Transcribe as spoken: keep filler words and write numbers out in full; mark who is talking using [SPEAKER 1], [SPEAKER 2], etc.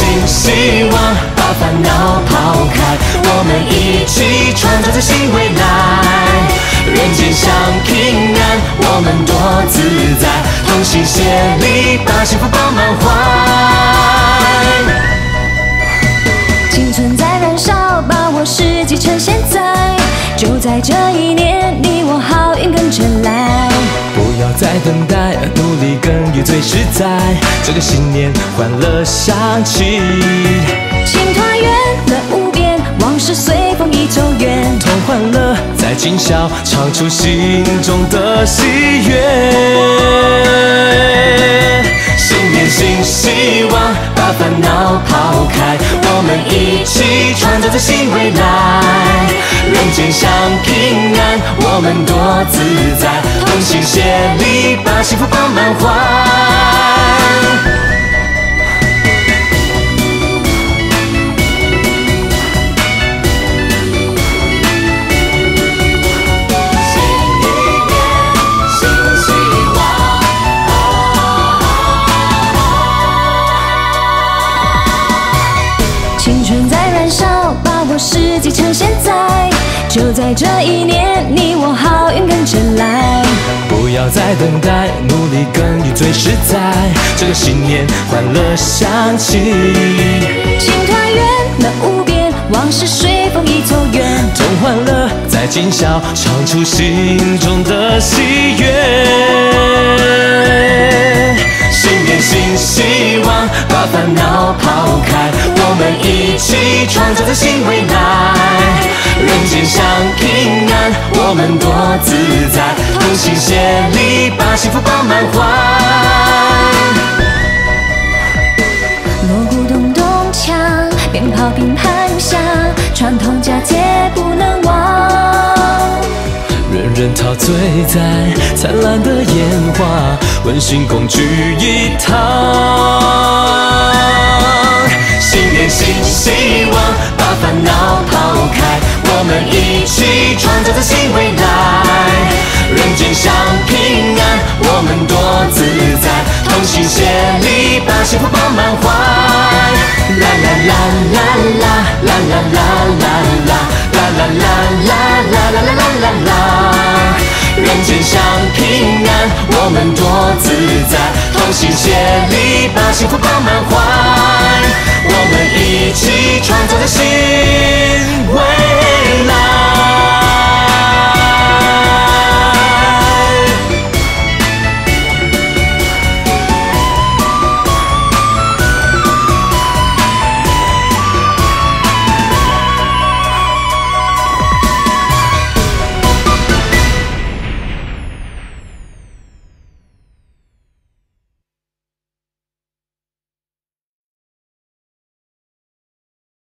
[SPEAKER 1] 希望，把烦恼抛开，我们一起创造这新未来。人间享平安，我们多自在，同心协力，把幸福抱满怀。
[SPEAKER 2] 青春在燃烧，把握时机趁现在，就在这一年，你我好运跟着来。
[SPEAKER 1] 不要再等待，努力耕耘最实在，这个新年欢乐响起。
[SPEAKER 2] 心团圆乐无边，往事随风已走远，
[SPEAKER 1] 同欢乐在今宵，唱出心中的喜悦。新年新希望，把烦恼抛开，我们一起创造这新未来。人间享平安，我们多自在，同心协力，把幸福抱满怀。
[SPEAKER 2] 青春在燃烧，把握时机趁现在，就在这一年，你我好运跟着来。
[SPEAKER 1] 不要再等待，努力耕耘最实在，这个新年欢乐响起。
[SPEAKER 2] 心团圆乐无边，往事随风已走远，
[SPEAKER 1] 同欢乐在今宵，唱出心中的喜悦。新年新希望，把烦恼抛开，我们一起创造这新未来。人间享平安，我们多自在，同心协力，把幸福抱满怀。
[SPEAKER 2] 锣鼓咚咚锵，鞭炮乒乓响，传统佳节不能忘。
[SPEAKER 1] 人人陶醉在灿烂的烟花，温馨共聚一堂。新年新希望，把烦恼抛开，我们一起创造这新未来。人间享平安，我们多自在，同心协力，把幸福抱满怀。啦啦啦啦啦啦啦啦啦啦啦啦啦啦啦啦啦啦。人间享平安，我们多自在，同心协力，把幸福抱满怀。我们一起